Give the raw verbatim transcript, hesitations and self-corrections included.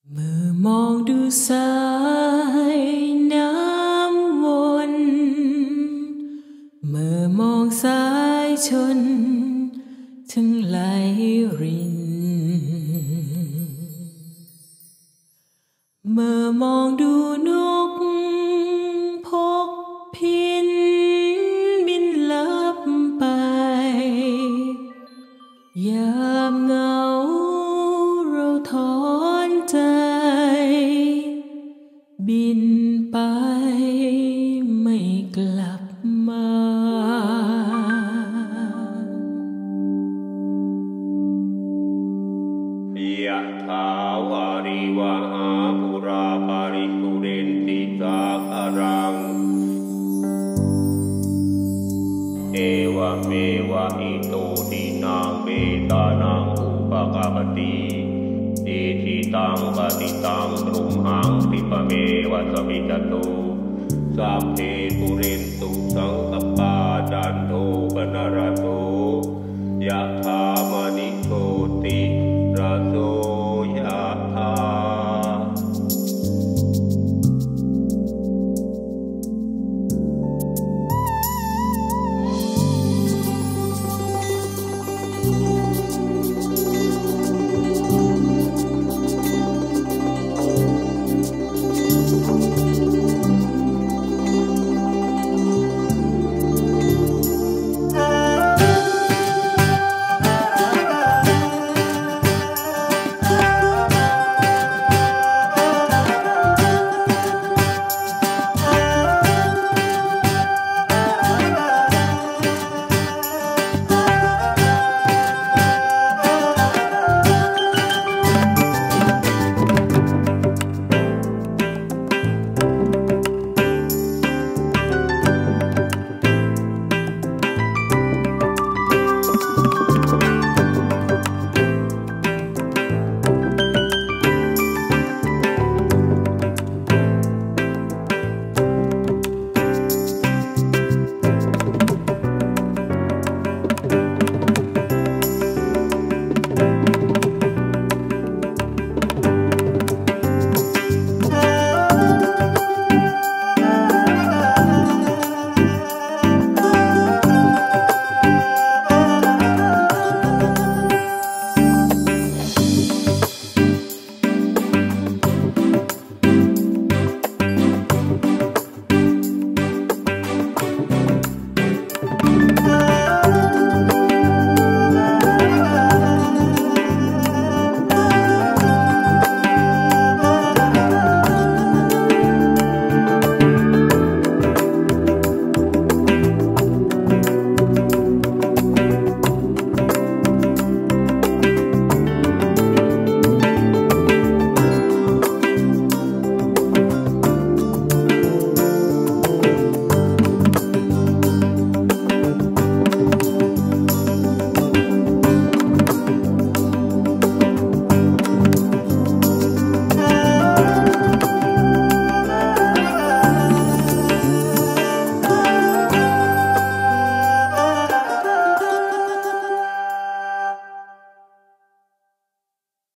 เมื่อมองดูสายน้ำวนเมื่อมองสายชนถึงไหลรินเมื่อมองดูนกพกพินบินลับไปยามเหงาเราถอนใจบินไปไม่กลับมายะถาวาริวหาปุราปาริปุเรนติสาคารังเอวะเมวะอิโตทินังเบตานังอุปกปติอิทิตังปฏิตังตรุมหังติปะเมวะสมิจตุสัพเพปุเรนตุสังกปปาจันโท